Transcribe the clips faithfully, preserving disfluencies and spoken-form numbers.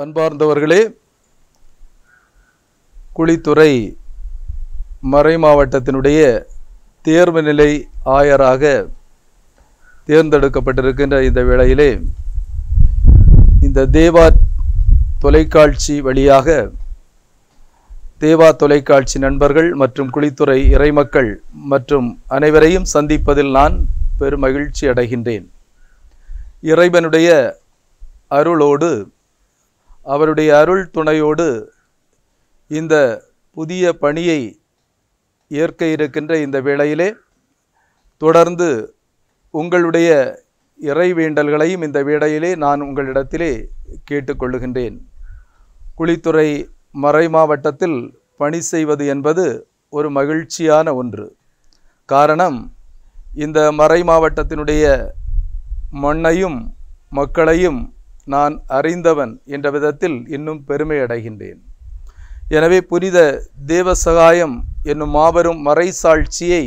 அன்பார்ந்தவர்களே, குளித்துறை மறை மாவட்டத்தினுடைய தேர்வு நிலை ஆயராக தேர்ந்தெடுக்கப்பட்டிருக்கின்ற இந்த வேளையிலே இந்த தேவா தொலைக்காட்சி வழியாக தேவா தொலைக்காட்சி நண்பர்கள் மற்றும் குளித்துறை இறைமக்கள் மற்றும் அனைவரையும் சந்திப்பதில் நான் பெருமகிழ்ச்சி அடைகின்றேன். இறைவனுடைய அருளோடு அவருடைய அருள் துணையோடு இந்த புதிய பணியை ஏற்க இருக்கின்ற இந்த வேளையிலே தொடர்ந்து உங்களுடைய இறை வேண்டல்களையும் இந்த வேளையிலே நான் உங்களிடத்திலே கேட்டுக்கொள்ளுகின்றேன். குளித்துறை மறை மாவட்டத்தில் பணி செய்வது என்பது ஒரு மகிழ்ச்சியான ஒன்று. காரணம், இந்த மறை மாவட்டத்தினுடைய மண்ணையும் மக்களையும் நான் அறிந்தவன் என்ற விதத்தில் இன்னும் பெருமை அடைகின்றேன். எனவே புனித தேவசகாயம் என்னும் மாபெரும் மறைசாட்சியை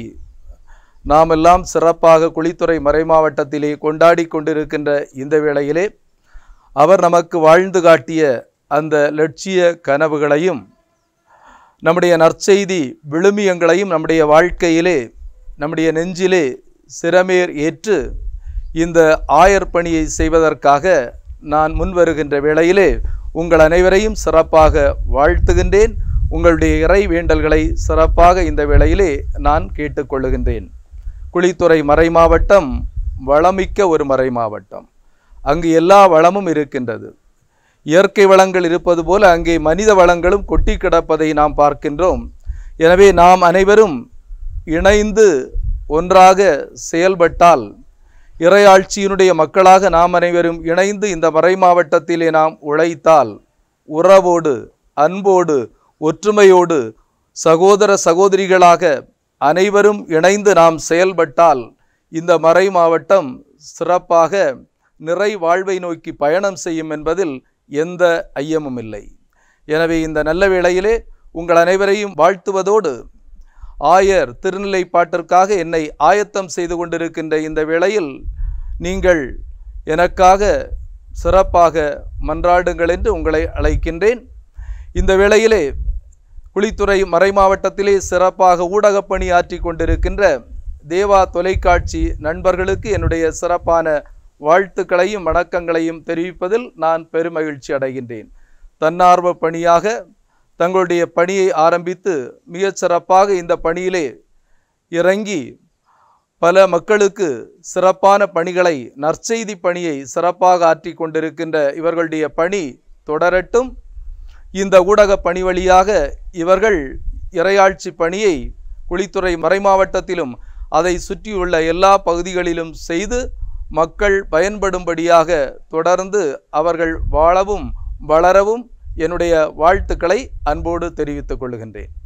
நாமெல்லாம் சிறப்பாக குளித்துறை மறை மாவட்டத்திலே கொண்டாடி கொண்டிருக்கின்ற இந்த வேளையிலே அவர் நமக்கு வாழ்ந்து காட்டிய அந்த லட்சிய கனவுகளையும் நம்முடைய நற்செய்தி விழுமியங்களையும் நம்முடைய வாழ்க்கையிலே நம்முடைய நெஞ்சிலே சிரமேர் ஏற்று இந்த ஆயர் பணியை செய்வதற்காக நான் முன்வருகின்ற வேளையிலே உங்கள் அனைவரையும் சிறப்பாக வாழ்த்துகின்றேன். உங்களுடைய இறை வேண்டல்களை சிறப்பாக இந்த வேளையிலே நான் கேட்டுக்கொள்ளுகின்றேன். குளித்துறை மறை மாவட்டம் வளமிக்க ஒரு மறை மாவட்டம். அங்கு எல்லா வளமும் இருக்கின்றது. இயற்கை வளங்கள் இருப்பது போல அங்கே மனித வளங்களும் கொட்டி கிடப்பதை நாம் பார்க்கின்றோம். எனவே நாம் அனைவரும் இணைந்து ஒன்றாக செயல்பட்டால், இறையாட்சியினுடைய மக்களாக நாம் அனைவரும் இணைந்து இந்த மறை மாவட்டத்திலே நாம் உழைத்தால், உறவோடு அன்போடு ஒற்றுமையோடு சகோதர சகோதரிகளாக அனைவரும் இணைந்து நாம் செயல்பட்டால் இந்த மறை மாவட்டம் சிறப்பாக நிறை வாழ்வை நோக்கி பயணம் செய்யும் என்பதில் எந்த ஐயமும் இல்லை. எனவே இந்த நல்ல வேளையிலே உங்கள் அனைவரையும் வாழ்த்துவதோடு ஆயர் திருநிலைப்பாட்டிற்காக என்னை ஆயத்தம் செய்து கொண்டிருக்கின்ற இந்த வேளையில் நீங்கள் எனக்காக சிறப்பாக மன்றாடுங்கள் என்று உங்களை அழைக்கின்றேன். இந்த வேளையிலே குளித்துறை மறை மாவட்டத்திலே சிறப்பாக ஊடகப் பணி ஆற்றி கொண்டிருக்கின்ற தேவா தொலைக்காட்சி நண்பர்களுக்கு என்னுடைய சிறப்பான வாழ்த்துக்களையும் வணக்கங்களையும் தெரிவிப்பதில் நான் பெருமகிழ்ச்சி அடைகின்றேன். தன்னார்வ பணியாக தங்களுடைய பணியை ஆரம்பித்து மிகச் சிறப்பாக இந்த பணியிலே இறங்கி பல மக்களுக்கு சிறப்பான பணிகளை, நற்செய்தி பணியை சிறப்பாக ஆற்றி கொண்டிருக்கின்ற இவர்களுடைய பணி தொடரட்டும். இந்த ஊடக பணி வழியாக இவர்கள் இறையாட்சி பணியை குளித்துறை மறை மாவட்டத்திலும் அதை சுற்றியுள்ள எல்லா பகுதிகளிலும் செய்து மக்கள் பயன்படும்படியாக தொடர்ந்து அவர்கள் வாழவும் வளரவும் என்னுடைய வாழ்த்துக்களை அன்போடு தெரிவித்துக் கொள்கின்றேன்.